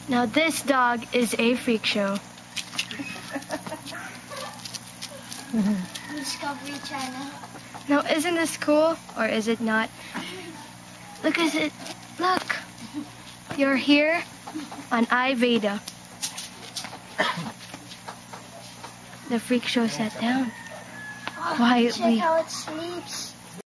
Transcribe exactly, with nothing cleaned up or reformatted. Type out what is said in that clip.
Now this dog is a freak show. Discovery Channel. Now isn't this cool or is it not? Look at it. Look. You're here on iVeda. The freak show sat down Oh, quietly. check how it sleeps.